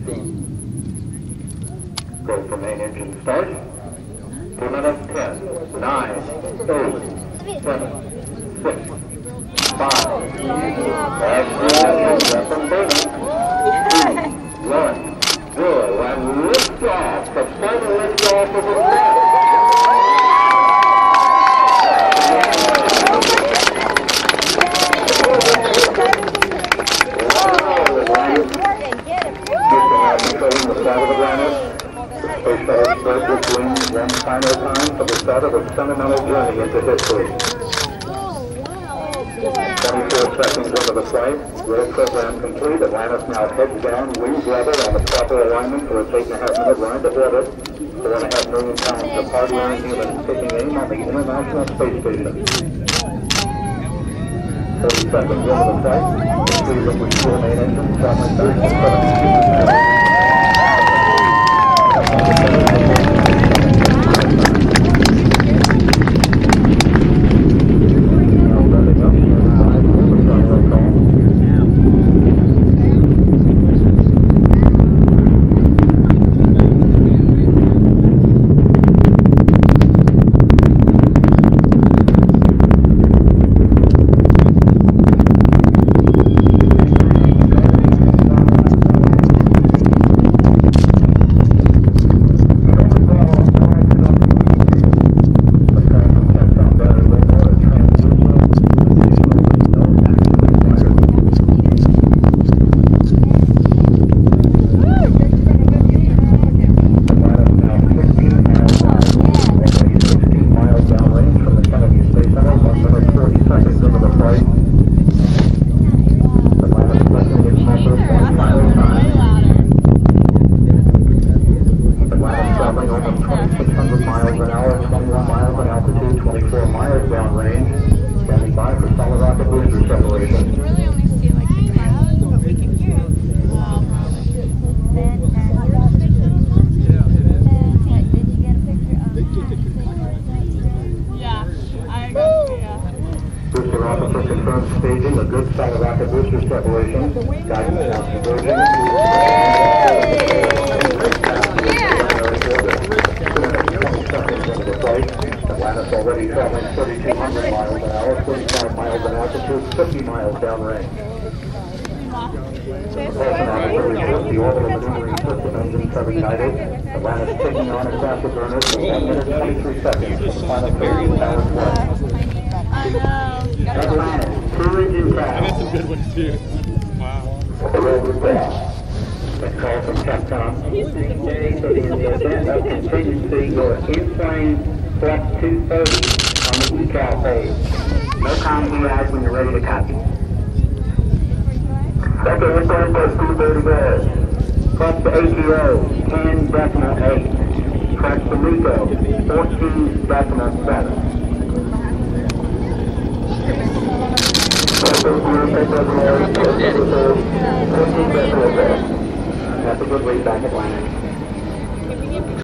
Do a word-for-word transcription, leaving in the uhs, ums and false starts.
Go for main engine start. Two minutes, ten, nine, eight, seven, six, five. That's good. Weapon burning. Two, one, zero, and lift off. The final lift off of the Atlantis. Controlling the side of Atlantis. The space shuttle spreads its wings one final time for the start of a sentimental journey into history. twenty-four seconds into the flight, roll program complete. Atlantis now heads down, wings level on the proper alignment for its eight and a half minute ride to orbit. Four and a half million pounds of hard-wearing humans taking aim on the International Space Station. thirty seconds into the flight, three liquid fuel main engines traveling back to seventy-two percent. Staging a good solid rocket booster separation. Guidance now converging. Atlantis already traveling thirty-two hundred miles an hour, thirty-five miles an altitude, fifty miles downrange. Propulsion on the report, the orbital maneuvering system engines have ignited. Atlantis taking on its afterburners for one minute twenty-three seconds for the final thirty hours flight. Atlantis, two engine crash. That's a good one too. Wow. A call from Capcom. So in the event of contingency, your in-plane flex two thirty on the E C A L page. No comms you guys when you're ready to copy. Okay, in-plane flex two thirty good. Flex to A T O, ten decimal eight. Flex to MECO, fourteen decimal seven. That's a good read back at Atlantis.